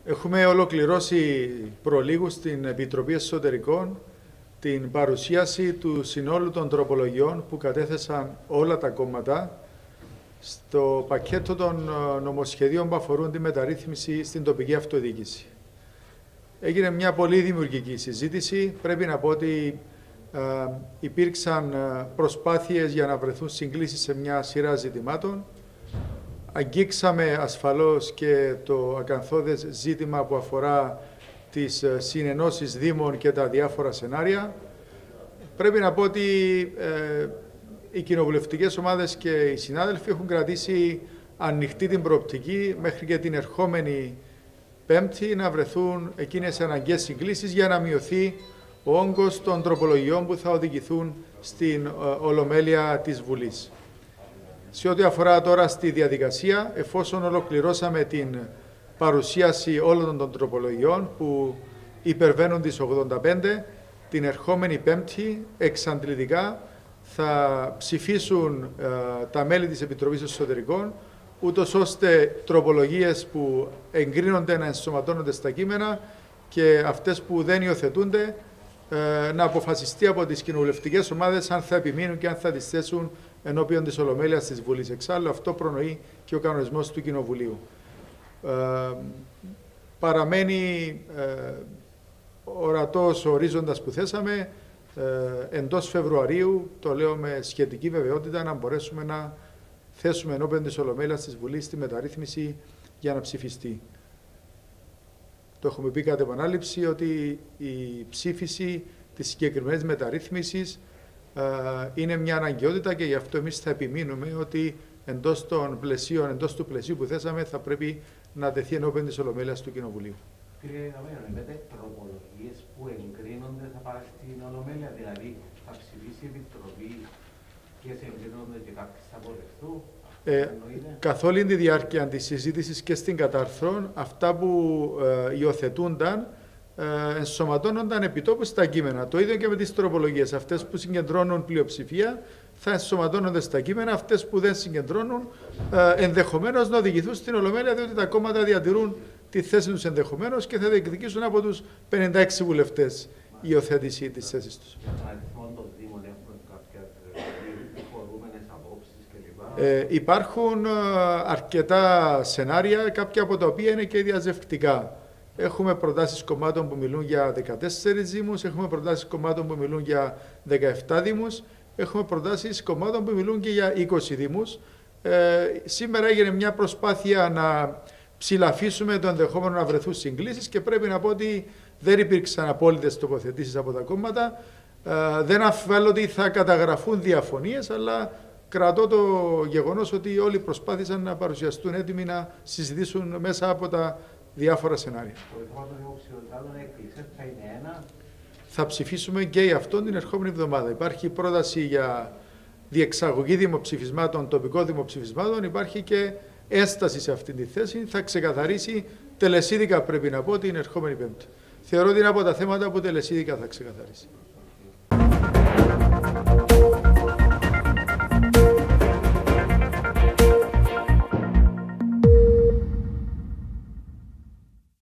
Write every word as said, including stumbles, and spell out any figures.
Έχουμε ολοκληρώσει προλίγου στην Επιτροπή Εσωτερικών την παρουσίαση του συνόλου των τροπολογιών που κατέθεσαν όλα τα κόμματα στο πακέτο των νομοσχεδίων που αφορούν τη μεταρρύθμιση στην τοπική αυτοδιοίκηση. Έγινε μια πολύ δημιουργική συζήτηση. Πρέπει να πω ότι ε, υπήρξαν προσπάθειες για να βρεθούν συγκλήσεις σε μια σειρά ζητημάτων. Αγγίξαμε ασφαλώς και το ακαθόδες ζήτημα που αφορά τις συνενώσεις δήμων και τα διάφορα σενάρια. Πρέπει να πω ότι ε, οι κοινοβουλευτικές ομάδες και οι συνάδελφοι έχουν κρατήσει ανοιχτή την προοπτική μέχρι και την ερχόμενη Πέμπτη να βρεθούν εκείνες οι αναγκαίες συγκλήσεις για να μειωθεί ο όγκος των τροπολογιών που θα οδηγηθούν στην ε, Ολομέλεια της Βουλής. Σε ό,τι αφορά τώρα στη διαδικασία, εφόσον ολοκληρώσαμε την παρουσίαση όλων των τροπολογιών που υπερβαίνουν τις ογδόντα πέντε, την ερχόμενη Πέμπτη εξαντλητικά θα ψηφίσουν ε, τα μέλη της Επιτροπής Εσωτερικών, ούτως ώστε τροπολογίες που εγκρίνονται να ενσωματώνονται στα κείμενα και αυτές που δεν υιοθετούνται ε, να αποφασιστεί από τις κοινοβουλευτικές ομάδες αν θα επιμείνουν και αν θα τις θέσουν ενώπιον της Ολομέλειας της Βουλής. Εξάλλου, αυτό προνοεί και ο κανονισμός του Κοινοβουλίου. Ε, παραμένει ε, ορατός ο ορίζοντας που θέσαμε ε, εντός Φεβρουαρίου, το λέω με σχετική βεβαιότητα, να μπορέσουμε να θέσουμε ενώπιον της Ολομέλειας της Βουλής τη μεταρρύθμιση για να ψηφιστεί. Το έχουμε πει κατ' επανάληψη ότι η ψήφιση της συγκεκριμένης μεταρρύθμισης ε, είναι μια αναγκαιότητα και γι' αυτό εμείς θα επιμείνουμε ότι εντός των πλαισίων, εντός του πλαισίου που θέσαμε θα πρέπει να τεθεί ενώπιον της Ολομέλειας του Κοινοβουλίου. Κύριε Καμένο, λέτε τροπολογίες που εγκρίνονται θα πάει στην Ολομέλεια, δηλαδή θα ψηφίσει η Επιτροπή και σε εγκρίνονται και κάποιες θα αποδεχθούν. Ε, καθ' όλη τη διάρκεια της συζήτησης και στην κατάρθρον, αυτά που ε, υιοθετούνταν ε, ενσωματώνονταν επιτόπου στα κείμενα. Το ίδιο και με τις τροπολογίες. Αυτές που συγκεντρώνουν πλειοψηφία θα ενσωματώνονται στα κείμενα, αυτές που δεν συγκεντρώνουν ε, ενδεχομένως να οδηγηθούν στην Ολομέλεια, διότι τα κόμματα διατηρούν τη θέση τους ενδεχομένως και θα διεκδικήσουν από τους πενήντα έξι βουλευτές η υιοθέτηση της θέσης τους. Ε, υπάρχουν ε, αρκετά σενάρια, κάποια από τα οποία είναι και διαζευκτικά. Έχουμε προτάσεις κομμάτων που μιλούν για δεκατέσσερις δήμους, έχουμε προτάσεις κομμάτων που μιλούν για δεκαεπτά δήμους, έχουμε προτάσεις κομμάτων που μιλούν και για είκοσι δήμους. Ε, σήμερα έγινε μια προσπάθεια να ψηλαφίσουμε το ενδεχόμενο να βρεθούν συγκλήσεις και πρέπει να πω ότι δεν υπήρξαν απόλυτες τοποθετήσεις από τα κόμματα. Ε, δεν αμφιβάλλω ότι θα καταγραφούν διαφωνίες, αλλά κρατώ το γεγονός ότι όλοι προσπάθησαν να παρουσιαστούν έτοιμοι να συζητήσουν μέσα από τα διάφορα σενάρια. Το θέμα των δημοψηφιωτάτων έκλεισε, θα είναι ένα. Θα ψηφίσουμε και για αυτόν την ερχόμενη εβδομάδα. Υπάρχει πρόταση για διεξαγωγή δημοψηφισμάτων, τοπικών δημοψηφισμάτων. Υπάρχει και ένσταση σε αυτή τη θέση. Θα ξεκαθαρίσει τελεσίδικα, πρέπει να πω, την ερχόμενη Πέμπτη. Θεωρώ ότι είναι από τα θέματα που τελεσίδικα θα ξεκαθαρίσει.